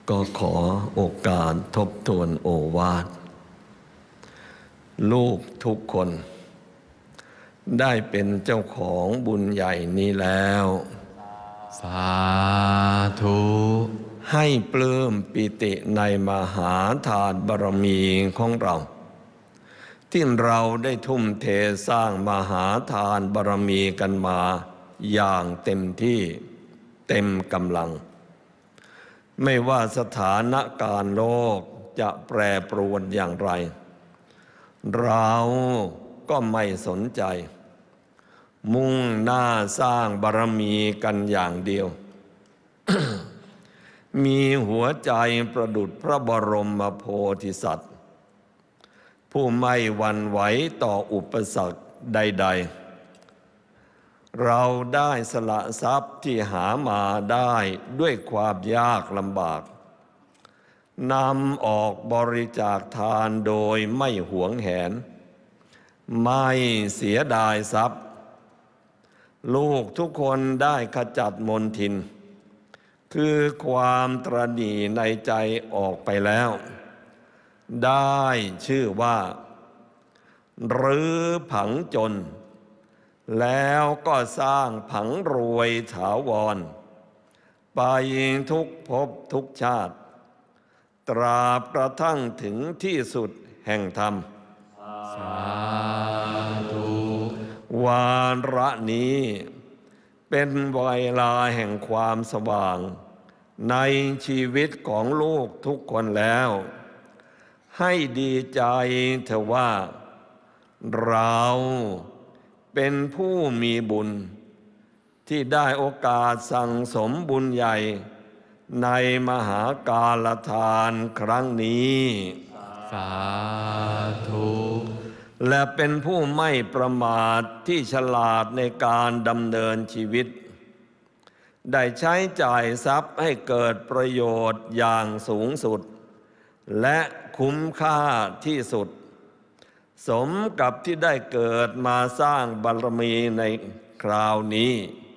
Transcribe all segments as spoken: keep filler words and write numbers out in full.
ก็ขอโอกาสทบทวนโอวาทลูกทุกคนได้เป็นเจ้าของบุญใหญ่นี้แล้วสาธุให้ปลื้มปิติในมหาทานบารมีของเราที่เราได้ทุ่มเทสร้างมหาทานบารมีกันมาอย่างเต็มที่เต็มกำลังไม่ว่าสถานการณ์โลกจะแปรปรวนอย่างไรเราก็ไม่สนใจมุ่งหน้าสร้างบารมีกันอย่างเดียว มีหัวใจประดุจพระบรมโพธิสัตว์ผู้ไม่หวั่นไหวต่ออุปสรรคใดๆเราได้สละทรัพย์ที่หามาได้ด้วยความยากลำบากนำออกบริจาคทานโดยไม่หวงแหนไม่เสียดายทรัพย์ลูกทุกคนได้ขจัดมลทินคือความตระหนี่ในใจออกไปแล้วได้ชื่อว่ารื้อผังจนแล้วก็สร้างผังรวยถาวรไปทุกภพทุกชาติตราบกระทั่งถึงที่สุดแห่งธรรมสาธุวาระนี้เป็นเวลาแห่งความสว่างในชีวิตของลูกทุกคนแล้วให้ดีใจเถอะว่าเราเป็นผู้มีบุญที่ได้โอกาสสั่งสมบุญใหญ่ในมหากาลทานครั้งนี้สาธุและเป็นผู้ไม่ประมาทที่ฉลาดในการดำเนินชีวิตได้ใช้จ่ายทรัพย์ให้เกิดประโยชน์อย่างสูงสุดและคุ้มค่าที่สุดสมกับที่ได้เกิดมาสร้างบารมีในคราวนี้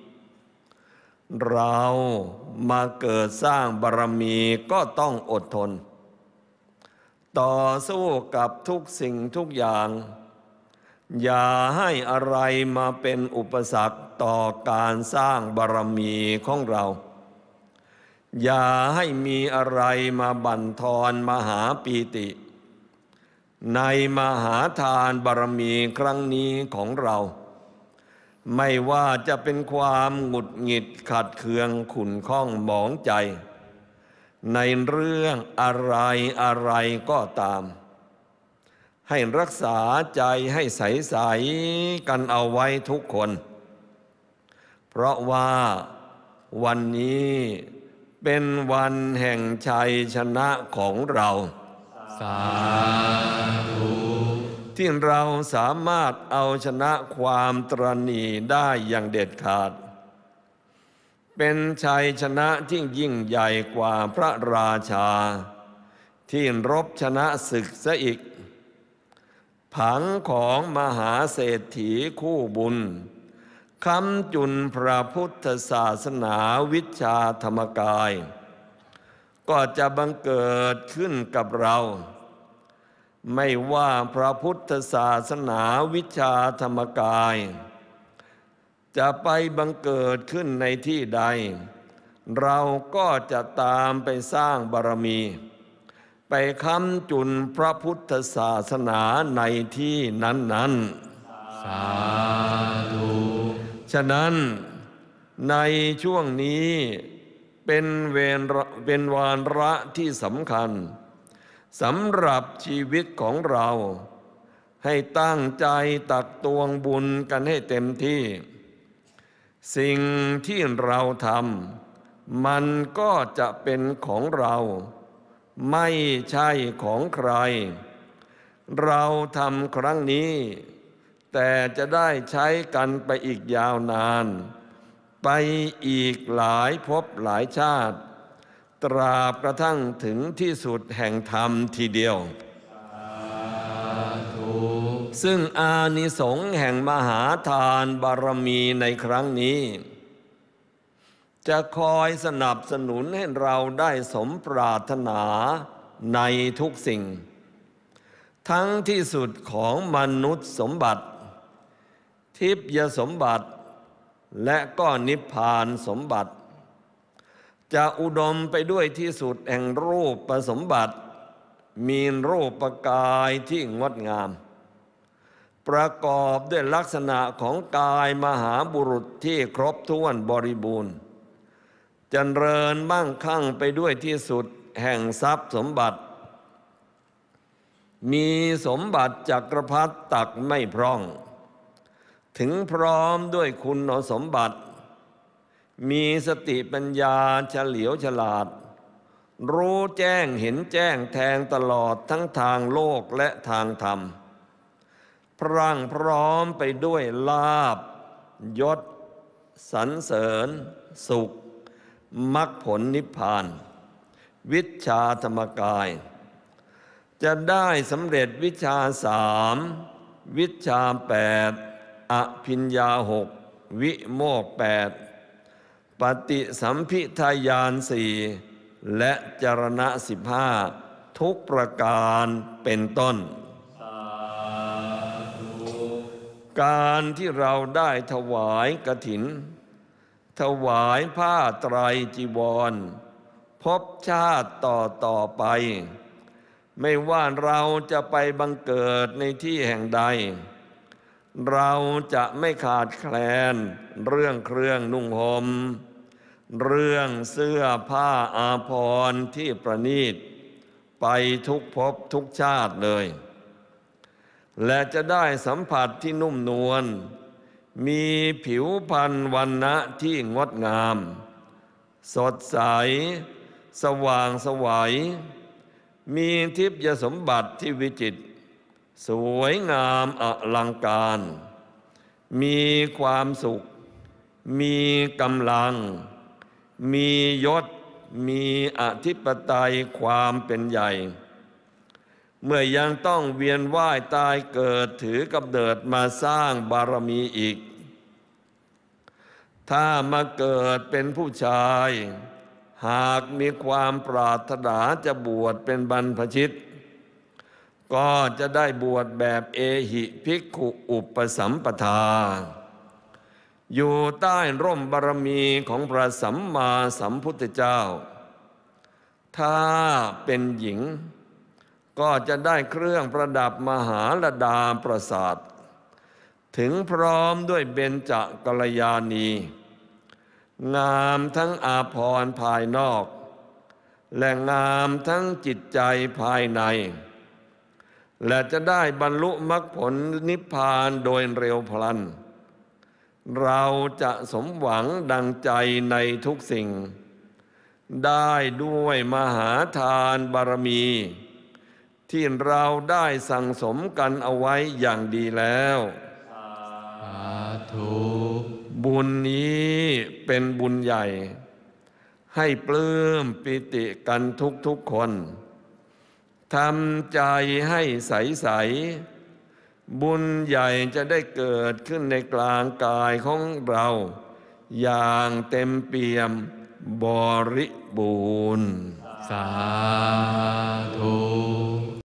เรามาเกิดสร้างบารมีก็ต้องอดทนต่อสู้กับทุกสิ่งทุกอย่างอย่าให้อะไรมาเป็นอุปสรรคต่อการสร้างบารมีของเราอย่าให้มีอะไรมาบั่นทอนมหาปีติในมหาทานบารมีครั้งนี้ของเราไม่ว่าจะเป็นความหงุดหงิดขัดเคืองขุ่นข้องหมองใจในเรื่องอะไรอะไรก็ตามให้รักษาใจให้ใสๆกันเอาไว้ทุกคนเพราะว่าวันนี้เป็นวันแห่งชัยชนะของเราสาธุที่เราสามารถเอาชนะความตระหนี่ได้อย่างเด็ดขาดเป็นชัยชนะที่ยิ่งใหญ่กว่าพระราชาที่รบชนะศึกซะอีกผังของมหาเศรษฐีคู่บุญค้ำจุนพระพุทธศาสนาวิชาธรรมกายก็จะบังเกิดขึ้นกับเราไม่ว่าพระพุทธศาสนาวิชาธรรมกายจะไปบังเกิดขึ้นในที่ใดเราก็จะตามไปสร้างบารมีไปค้ำจุนพระพุทธศาสนาในที่นั้นๆสาธุฉะนั้นในช่วงนี้เป็นเวรเป็นวาระที่สำคัญสำหรับชีวิตของเราให้ตั้งใจตักตวงบุญกันให้เต็มที่สิ่งที่เราทำมันก็จะเป็นของเราไม่ใช่ของใครเราทำครั้งนี้แต่จะได้ใช้กันไปอีกยาวนานไปอีกหลายภพหลายชาติตราบกระทั่งถึงที่สุดแห่งธรรมทีเดียวซึ่งอานิสงส์แห่งมหาทานบารมีในครั้งนี้จะคอยสนับสนุนให้เราได้สมปรารถนาในทุกสิ่งทั้งที่สุดของมนุษย์สมบัติทิพยสมบัติและก็นิพพานสมบัติจะอุดมไปด้วยที่สุดแห่งรูปสมบัติมีรูปกายที่งดงามประกอบด้วยลักษณะของกายมหาบุรุษที่ครบถ้วนบริบูรณ์เจริญมั่งคั่งไปด้วยที่สุดแห่งทรัพย์สมบัติมีสมบัติจักรพรรดิตักไม่พร่องถึงพร้อมด้วยคุณสมบัติมีสติปัญญาเฉลียวฉลาดรู้แจ้งเห็นแจ้งแทงตลอดทั้งทางโลกและทางธรรมพรั่งพร้อมไปด้วยลาภยศสรรเสริญสุขมรรคผลนิพพานวิชชาธรรมกายจะได้สำเร็จวิชาสามวิชาแปดอภิญญาหกวิโมกข์แปดปฏิสัมภิทายานสี่และจรณะสิบห้าทุกประการเป็นต้นการที่เราได้ถวายกฐินถวายผ้าไตรจีวรพบชาติต่อต่อไปไม่ว่าเราจะไปบังเกิดในที่แห่งใดเราจะไม่ขาดแคลนเรื่องเครื่องนุ่งห่มเรื่องเสื้อผ้าอาภรณ์ที่ประณีตไปทุกภพทุกชาติเลยและจะได้สัมผัสที่นุ่มนวลมีผิวพรรณวรรณะที่งดงามสดใสสว่างไสวมีทิพยสมบัติที่วิจิตรสวยงามอลังการมีความสุขมีกำลังมียศมีอธิปไตยความเป็นใหญ่เมื่อยังต้องเวียนว่ายตายเกิดถือกำเนิดมาสร้างบารมีอีกถ้ามาเกิดเป็นผู้ชายหากมีความปรารถนาจะบวชเป็นบรรพชิตก็จะได้บวชแบบเอหิภิกขุอุปสัมปทาอยู่ใต้ร่มบารมีของพระสัมมาสัมพุทธเจ้าถ้าเป็นหญิงก็จะได้เครื่องประดับมหาลดาประสาทถึงพร้อมด้วยเบญจกัลยาณีงามทั้งอาภรณ์ภายนอกและงามทั้งจิตใจภายในและจะได้บรรลุมรรคผลนิพพานโดยเร็วพลันเราจะสมหวังดังใจในทุกสิ่งได้ด้วยมหาทานบารมีที่เราได้สั่งสมกันเอาไว้อย่างดีแล้วสาธุบุญนี้เป็นบุญใหญ่ให้ปลื้มปิติกันทุกๆคนทำใจให้ใสๆบุญใหญ่จะได้เกิดขึ้นในกลางกายของเราอย่างเต็มเปี่ยมบริบูรณ์สาธุ